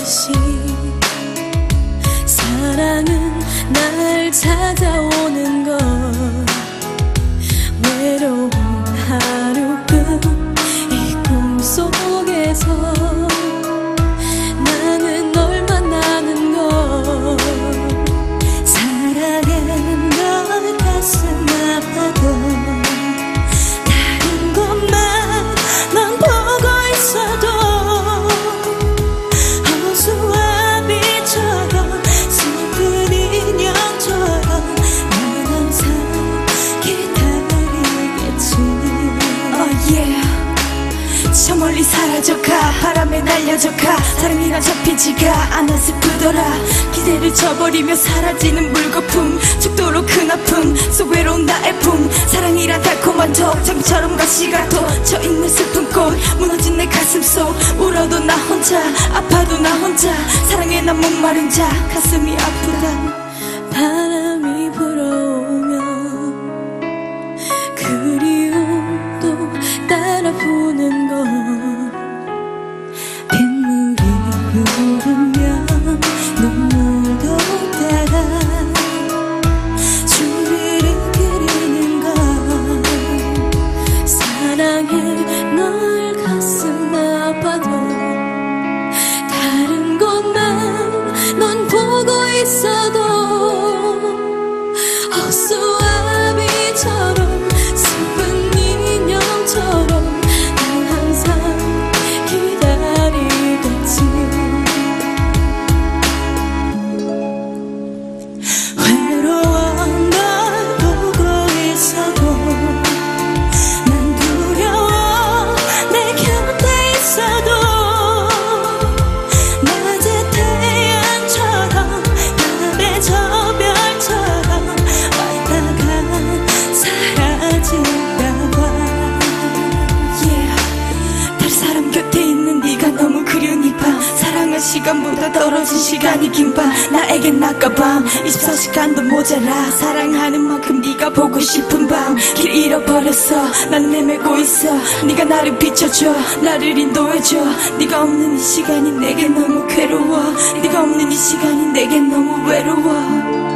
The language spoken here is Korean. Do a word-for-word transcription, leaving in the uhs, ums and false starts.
듯이 사랑은 날 찾아오는 걸 외로운 하루 끝 이 꿈속에서 나는 널 만나는 걸 사랑해 널 가슴 아파도 다른 것만 넌 보고 있어도 허수아비처럼 슬픈 인형처럼 난 항상 기다리겠지. Oh yeah. 저 멀리 사라져가 바람에 날려져가 사랑이란 잡히지가 않아 슬프더라. 기대를 저버리며 사라지는 물거품 죽도록 큰 아픔 속 외로운 나의 품 사랑이란 달콤한 적 장처럼 가시가 돋쳐 있는 슬픈 꽃 무너진 내 가슴 속 울어도 나 혼자 아파도 나 혼자 사랑에 난 목마른 자 가슴이 아프다. 바람이 불어오면 그리움도 따라 부는 걸 빗물이 흐르면 눈물도 따라 줄을 그리는 걸 사랑해 널 가슴 아파도 다른 것만 넌 보고 있어도 허수아비처럼 슬픈 인형처럼 난 항상 기다리겠지. 외로워 널 보고 있어도 난 두려워 내 곁에 있어도 낮의 태양처럼 밤의 저 별처럼 왔다가 사라질까봐. Yeah. 다른 사람 곁에 있는 네가 너무 그리운 이 밤 사랑할 시간보다 떨어진 시간이 긴 밤 나에겐 낮과 밤 이십사 시간도 모자라 사랑하는 만큼 네가 보고 싶은 밤 길 잃어버렸어 난 헤매고 있어 네가 나를 비춰줘 나를 인도해줘 네가 없는 이 시간이 내겐 너무 괴로워 네가 없는 이 시간이 내겐 너무 외로워.